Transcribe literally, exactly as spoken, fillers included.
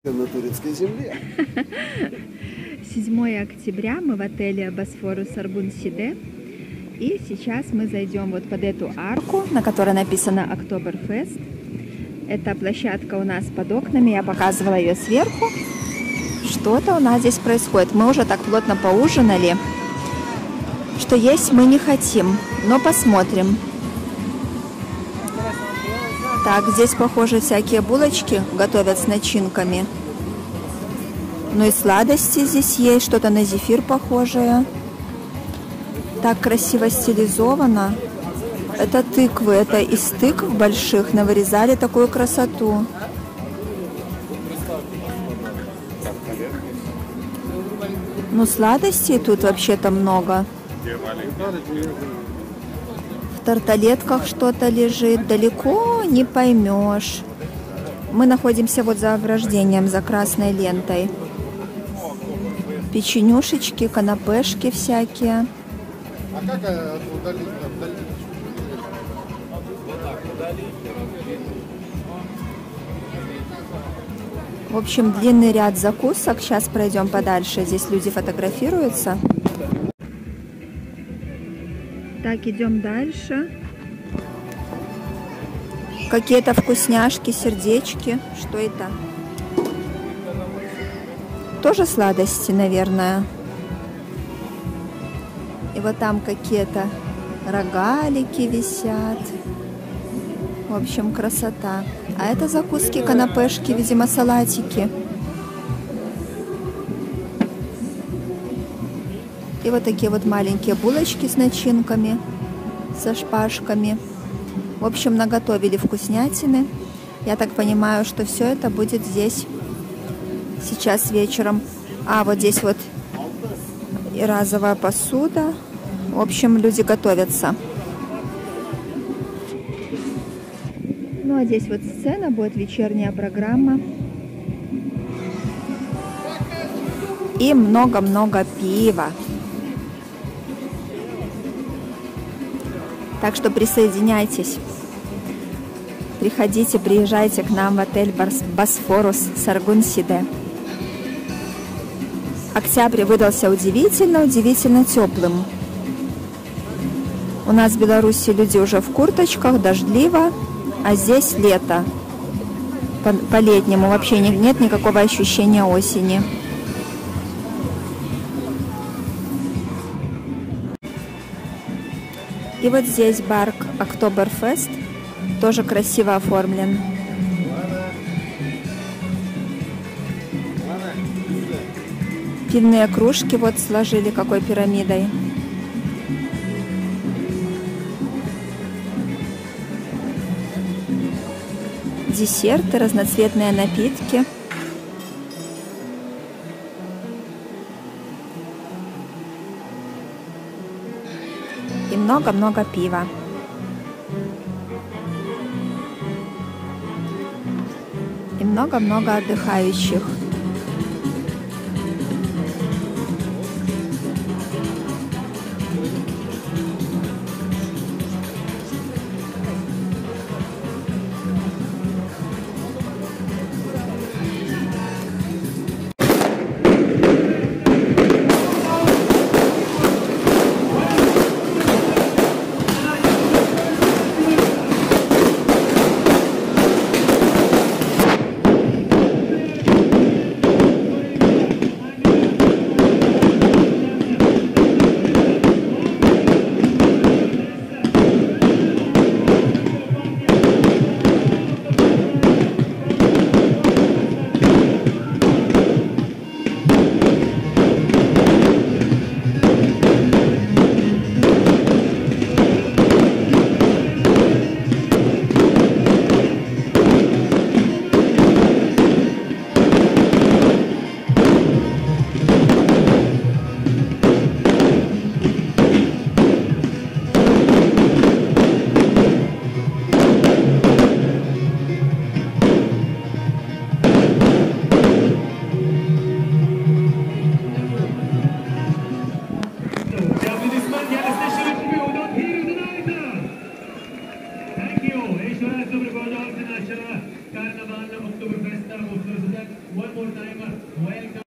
На турецкой земле. седьмое октября, мы в отеле Босфорус Sargun-Side. И сейчас мы зайдем вот под эту арку, на которой написано Октоберфест. Это площадка у нас под окнами, я показывала ее сверху. Что-то у нас здесь происходит. Мы уже так плотно поужинали, что есть мы не хотим, но посмотрим. Так, здесь, похоже, всякие булочки готовят с начинками. Ну и сладости здесь есть, что-то на зефир похожее. Так красиво стилизовано. Это тыквы, это из тыкв больших навырезали такую красоту. Ну, сладостей тут вообще-то много. В тарталетках что-то лежит, далеко не поймешь. Мы находимся вот за ограждением, за красной лентой. Печенюшечки, канапешки всякие. А как удалить? В общем, длинный ряд закусок. Сейчас пройдем подальше. Здесь люди фотографируются. Так, идем дальше. Какие-то вкусняшки, сердечки. Что это? Тоже сладости, наверное. И вот там какие-то рогалики висят. В общем, красота. А это закуски, канапешки, видимо, салатики. И вот такие вот маленькие булочки с начинками, со шпажками. В общем, наготовили вкуснятины. Я так понимаю, что все это будет здесь сейчас вечером. А, вот здесь вот и разовая посуда. В общем, люди готовятся. Ну, а здесь вот сцена, будет вечерняя программа. И много-много пива. Так что присоединяйтесь. Приходите, приезжайте к нам в отель Босфорус Sargun-Side. Октябрь выдался удивительно, удивительно теплым. У нас в Беларуси люди уже в курточках, дождливо, а здесь лето. По-летнему вообще нет никакого ощущения осени. И вот здесь бар Октоберфест, тоже красиво оформлен. Пивные кружки вот сложили какой пирамидой. Десерты, разноцветные напитки. И много-много пива. И много-много отдыхающих. ございます。